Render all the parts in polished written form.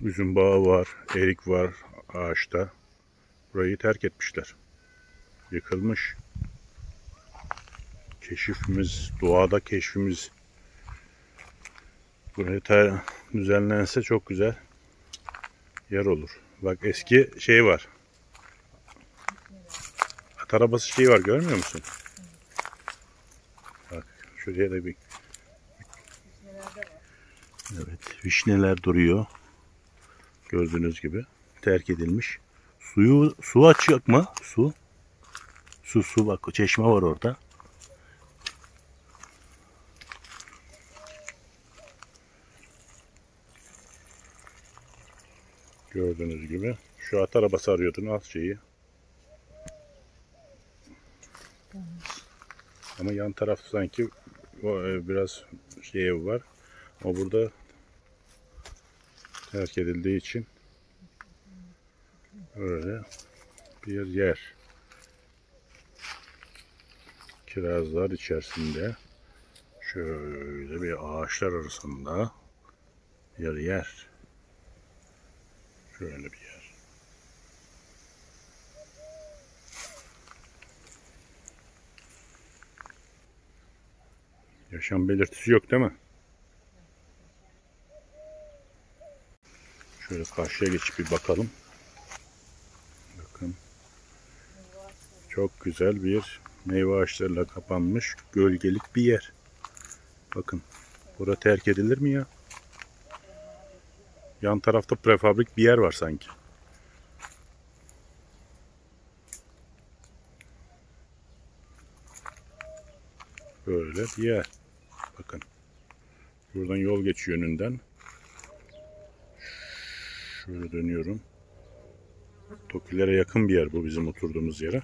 Üzüm bağı var, erik var ağaçta. Burayı terk etmişler. Yıkılmış. Keşifimiz, doğada keşfimiz. Buraya düzenlense çok güzel yer olur. Bak eski şey var. At arabası şeyi var, görmüyor musun? Bak şuraya da bir. Evet, vişneler duruyor. Gördüğünüz gibi terk edilmiş. Su açık mı? Su bak, çeşme var orada. Gördüğünüz gibi. Şu at arabası arıyordun, az şeyi. Ama yan taraf sanki biraz şey var. Ama burada terk edildiği için öyle bir yer. Kirazlar içerisinde şöyle bir ağaçlar arasında bir yer. Şöyle bir yer. Yaşam belirtisi yok değil mi? Şöyle karşıya geçip bir bakalım. Bakın. Çok güzel bir meyve ağaçlarıyla kapanmış gölgelik bir yer. Bakın. Burada terk edilir mi ya? Yan tarafta prefabrik bir yer var sanki. Böyle bir yer. Bakın. Buradan yol geçiyor önünden. Şöyle dönüyorum. Tokilere yakın bir yer bu, bizim oturduğumuz yere.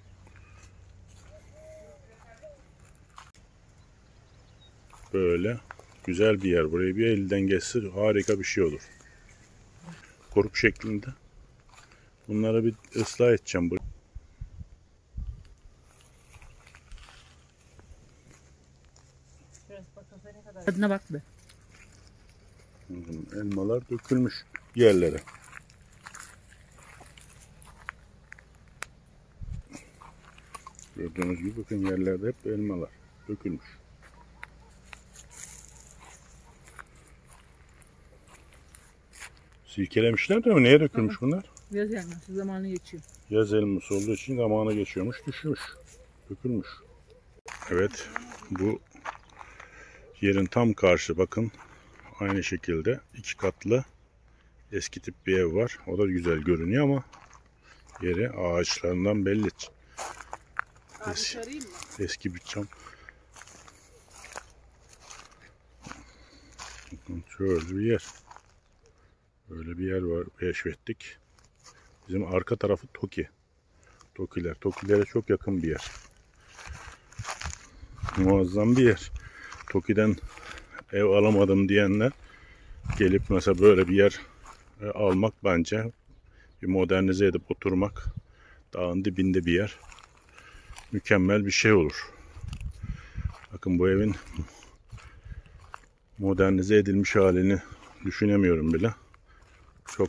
Böyle güzel bir yer. Burayı bir elden geçse harika bir şey olur. Koruk şeklinde. Bunları bir ıslah edeceğim. Tadına bak be. Elmalar dökülmüş yerlere. Gördüğünüz gibi bakın, yerlerde hep elmalar dökülmüş. Silkelemişler de mi? Neye dökülmüş bunlar? Yaz elması zamanı geçiyor. Yaz elması olduğu için zamanı geçiyormuş, düşmüş, dökülmüş. Evet, bu yerin tam karşı bakın, aynı şekilde 2 katlı eski tip bir ev var. O da güzel görünüyor ama yeri ağaçlarından belli. Eski bir çam. Bakın şöyle bir yer. Böyle bir yer var, keşfettik. Bizim arka tarafı Toki. Tokilere çok yakın bir yer. Muazzam bir yer. Toki'den ev alamadım diyenler gelip mesela böyle bir yer almak, bence bir modernize edip oturmak, dağın dibinde bir yer, mükemmel bir şey olur. Bakın bu evin modernize edilmiş halini düşünemiyorum bile. Çok.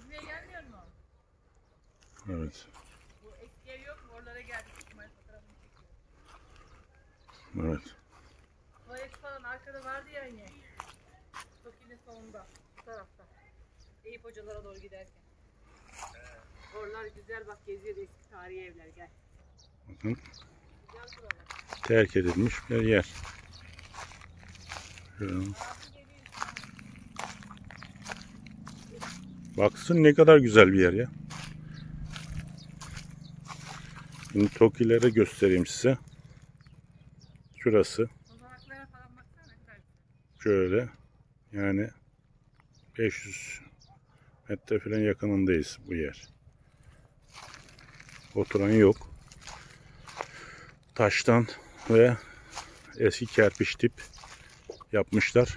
Evet. Bu eski ev yok mu? Oralara geldik. Evet. Tuvalet falan arkada vardı ya yine. Toki'nin sonunda. Bu tarafta. Eyüp hocalara doğru giderken. Oralar güzel, bak geziyor eski tarihi evler, gel. Bakın. Terk edilmiş bir yer. Şöyle. Baksın ne kadar güzel bir yer ya. Şimdi Toki'leri göstereyim size. Şurası. Şöyle. Yani 500 metre falan yakınındayız bu yer. Oturan yok. Taştan ve eski kerpiç tip yapmışlar.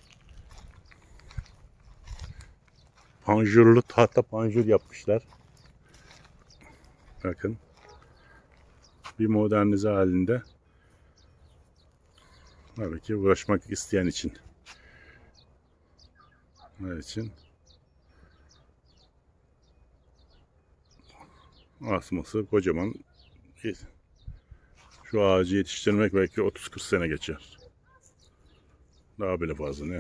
Panjurlu tahta panjur yapmışlar. Bakın. Bir modernize halinde. Tabii ki uğraşmak isteyen için. Evet için. Asması kocaman. Şu ağacı yetiştirmek belki 30-40 sene geçer. Daha bile fazla ne?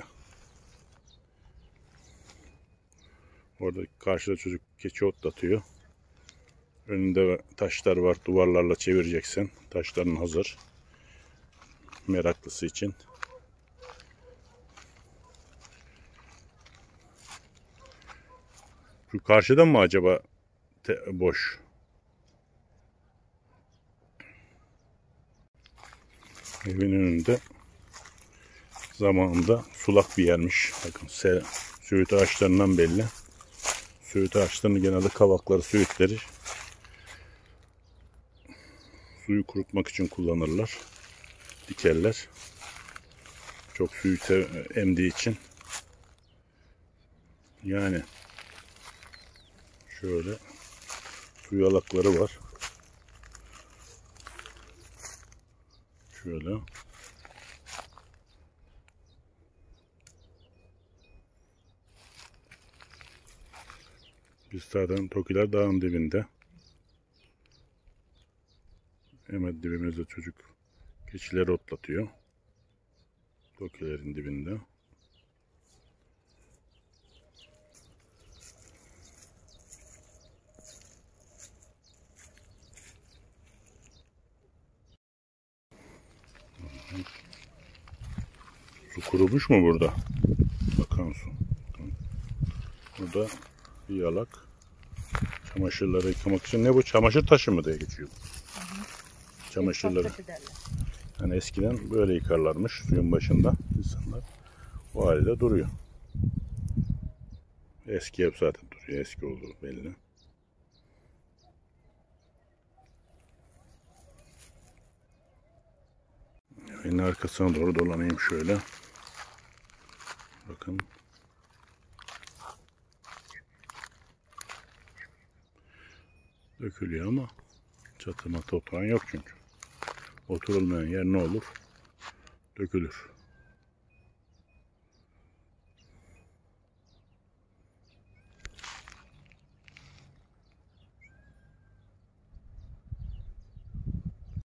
Orada karşıda çocuk keçi otlatıyor. Önünde taşlar var. Duvarlarla çevireceksin. Taşların hazır. Meraklısı için. Şu karşıdan mı acaba boş? Evin önünde zamanında sulak bir yermiş. Bakın söğüt ağaçlarından belli. Söğüt ağaçlarını genelde kavakları, söğütleri suyu kurutmak için kullanırlar. Dikerler. Çok suyu emdiği için. Yani şöyle su yalakları var. Şöyle. Biz zaten Tokiler dağın dibinde. Hemen dibimizde çocuk keçileri otlatıyor. Tokilerin dibinde. Su kurumuş mu burada? Bakan su. Burada bir yalak. Çamaşırları yıkamak için. Ne bu? Çamaşır taşı mı diye geçiyor. Çamaşırları. Yani eskiden böyle yıkarlarmış suyun başında insanlar. O halde duruyor. Eski ev zaten duruyor. Eski olduğu belli. Evin arkasına doğru dolanayım şöyle. Bakın. Dökülüyor ama çatıma toprağın yok çünkü. Oturulmayan yer ne olur? Dökülür.